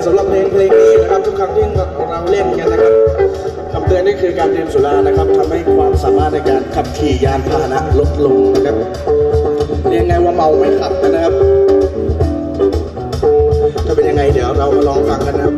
สำหรับเพลงนี้นะครับทุกครั้งที่เราเล่นกันนะครับคำเตือนนี่คือการดื่มสุรานะครับทำให้ความสามารถในการขับขี่ยานพาหนะลดลงนะครับเรียกไงว่าเมาไม่ขับนะครับจะเป็นยังไงเดี๋ยวเรามาลองฟังกันนะครับ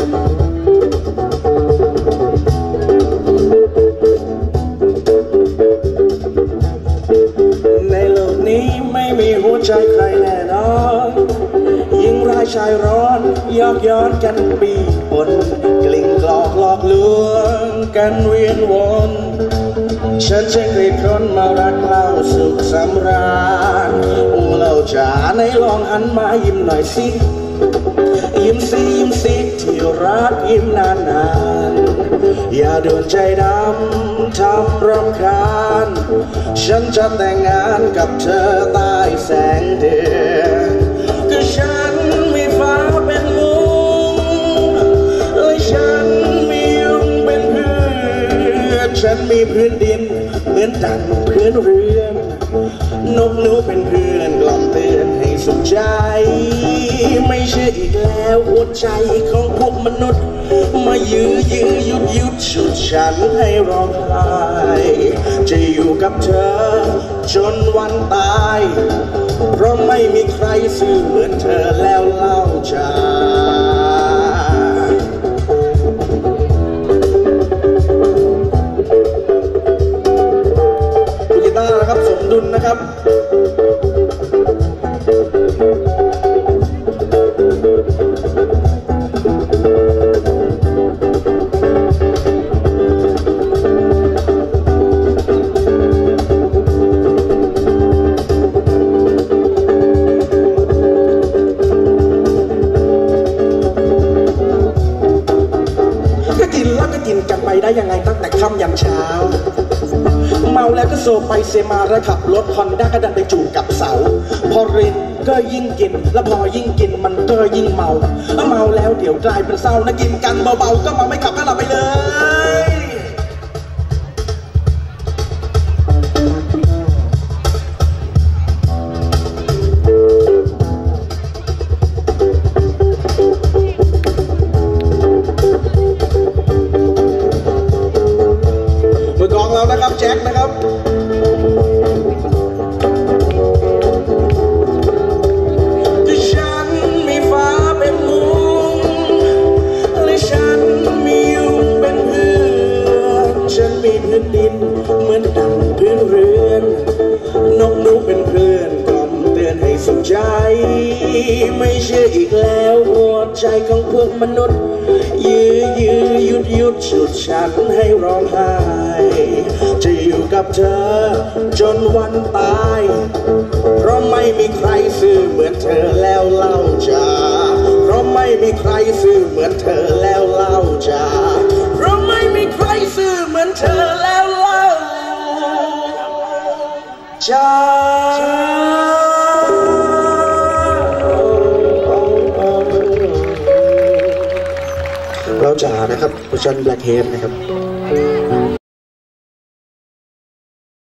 ในโลกนี้ไม่มีหัวใจใครแน่นอนยิ่งร้ายชายร้อนยอกย้อนกันปีปนกลิ่งกลอกหลอกลวงกันเวียนวนฉันจะกรีดร้อนมารักเล่าสุขสำราญโอ้เล่าจ๋าในลองหันมายิ้มหน่อยสิยิ้มสิที่รักยิ้มนานๆอย่าด่วนใจดำทำรำคาญฉันจะแต่งงานกับเธอใต้แสงเดือนก็ฉันมีฟ้าเป็นมุงและฉันมียุงเป็นเพื่อนฉันมีพื้นดินเหมือนดังพื้นเรือนนกหนูเป็นเพื่อนกล่อมเตือนให้สุขใจไม่เชื่ออีกแล้วหัวใจของพวกมนุษย์มายื้อยุดฉุดฉันให้ร้องไห้จะอยู่กับเธอจนวันตายเพราะไม่มีใครซื่อเหมือนเธอแล้วเล่าจ้าคุณกีตาร์นะครับสมดุลนะครับกันไปได้ยังไงตั้งแต่ค่ำยันเช้าเมาแล้วก็โซไปเซมาแล้วขับรถฮอนด้าก็ดันไปจูบกับเสาพอรินก็ยิ่งกินแล้วพอยิ่งกินมันก็ยิ่งเมาแล้วเดี๋ยวกลายเป็นเศร้านะกินกันเบาๆก็เมาไม่ขับก็หลับไปเลยนะครับแจ็คนะครับที่ฉันมีฟ้าเป็นมุงและฉันมียุงเป็นเพื่อนฉันมีพื้นดินเหมือนดังพื้นเรือนนกหนูเป็นเพื่อนกล่อมเตือนให้สุขใจไม่เชื่ออีกแล้วหัวใจของพวกมนุษย์ยื้อยุดฉุดฉันให้ร้องไห้จะอยู่กับเธอจนวันตายเพราะไม่มีใครซื่อเหมือนเธอแล้วเล่าจ้าเพราะไม่มีใครซื่อเหมือนเธอแล้วเล่าจ้าเพราะไม่มีใครซื่อเหมือนเธอแล้วเล่าจ้าเราจ๋านะครับเวอร์ชันแบล็คเฮดนะครับ